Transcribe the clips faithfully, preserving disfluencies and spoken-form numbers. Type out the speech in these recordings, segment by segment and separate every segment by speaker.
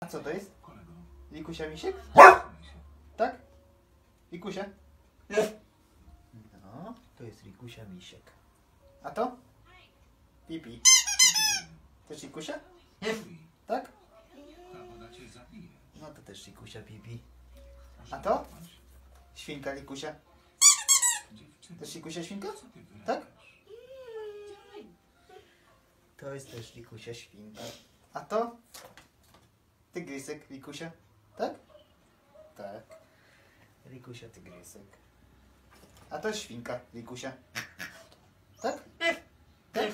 Speaker 1: co to jest? Likusia misiek? Tak? Likusia? No, to jest Likusia misiek. A to? Pipi. Też Likusia? Tak? No to też Likusia Pipi. A to? Świnka Likusia. Też Likusia świnka? Tak? To jest też Likusia świnka. A to? Tygrysek Likusia. Tak? Tak. Likusia tygrysek. A to świnka Likusia. Tak? Tak?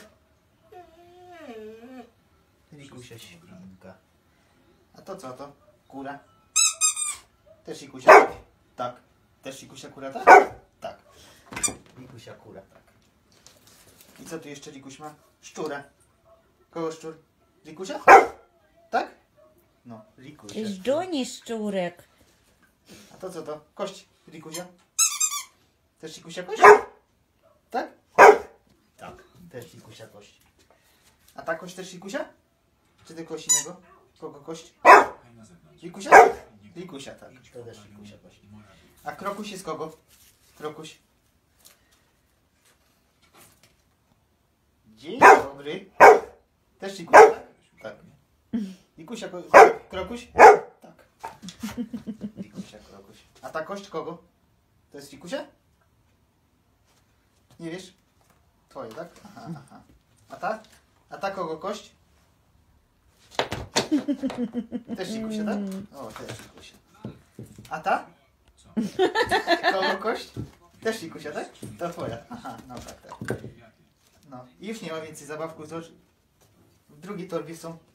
Speaker 1: Likusia świnka. A to co to? Kura. Też Likusia? Tak. Też Likusia kura, tak? Tak. Likusia kura, tak. I co tu jeszcze Likuś ma? Szczura. Kogo szczur? Likusia? Tak? No, Likusia.
Speaker 2: Żdżuni szczurek.
Speaker 1: A to co to? Kość Likusia? Też Likusia kość? Tak? Tak. Też Likusia kość. A ta kość też Likusia? Czy ty kość innego? Kogo kość? Likusia? Likusia, tak. To też Likusia kość. A krokuś jest kogo? Krokuś. Dzień dobry. Też Likusia? Tak. Likusia, krokuś? Tak. Likusia, krokuś. A ta kość kogo? To jest Likusia? Nie wiesz? Twoje, tak? Aha, aha. A ta? A ta kogo kość? Też Likusia, tak? O, też Likusia. A ta? Kogo kość? Też Likusia, tak? To twoja. Aha, no tak, tak. No i już nie ma więcej zabawków, to już w drugiej torbie są